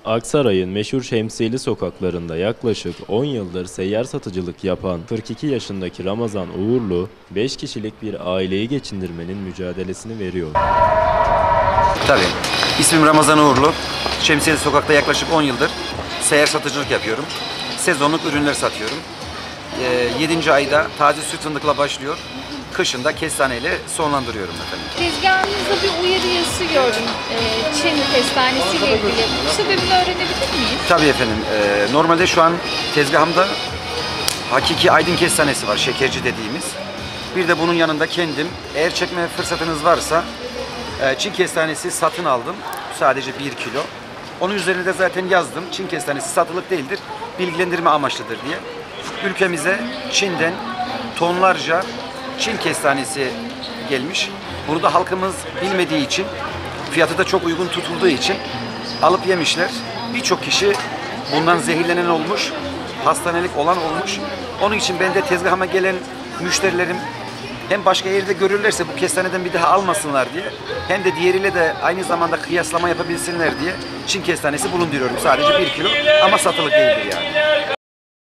Aksaray'ın meşhur Şemsiyeli sokaklarında yaklaşık 10 yıldır seyyar satıcılık yapan 42 yaşındaki Ramazan Uğurlu, 5 kişilik bir aileyi geçindirmenin mücadelesini veriyor. Tabii. İsmim Ramazan Uğurlu. Şemsiyeli sokakta yaklaşık 10 yıldır seyyar satıcılık yapıyorum. Sezonluk ürünler satıyorum. 7. ayda taze süt fındıkla başlıyor. Kışında kestaneyle sonlandırıyorum efendim. Tezgahınızda bir uyarı yazısı gördüm. Çin kestanesiyle ilgili. Bu sebebini öğrenebilir miyiz? Tabii efendim. Normalde şu an tezgahımda hakiki Aydın kestanesi var, şekerci dediğimiz. Bir de bunun yanında kendim, eğer çekme fırsatınız varsa Çin kestanesi satın aldım. Sadece 1 kilo. Onun üzerine de zaten yazdım. Çin kestanesi satılık değildir, bilgilendirme amaçlıdır diye. Ülkemize Çin'den tonlarca Çin kestanesi gelmiş. Bunu da halkımız bilmediği için, fiyatı da çok uygun tutulduğu için alıp yemişler. Birçok kişi bundan zehirlenen olmuş, hastanelik olan olmuş. Onun için ben de tezgahıma gelen müşterilerim hem başka yerde görürlerse bu kestaneden bir daha almasınlar diye, hem de diğeriyle de aynı zamanda kıyaslama yapabilsinler diye Çin kestanesi bulunduruyorum. Sadece 1 kilo ama satılık değildir yani.